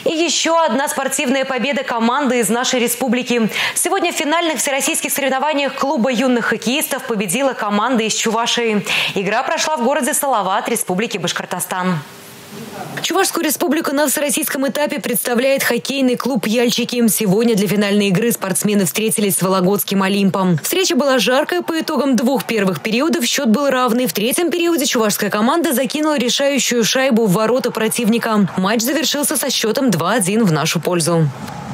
И еще одна спортивная победа команды из нашей республики. Сегодня в финальных всероссийских соревнованиях клуба юных хоккеистов победила команда из Чувашии. Игра прошла в городе Салават, республики Башкортостан. Чувашскую республику на всероссийском этапе представляет хоккейный клуб «Яльчики». Сегодня для финальной игры спортсмены встретились с Вологодским «Олимпом». Встреча была жаркой. По итогам двух первых периодов счет был равный. В третьем периоде чувашская команда закинула решающую шайбу в ворота противника. Матч завершился со счетом 2-1 в нашу пользу.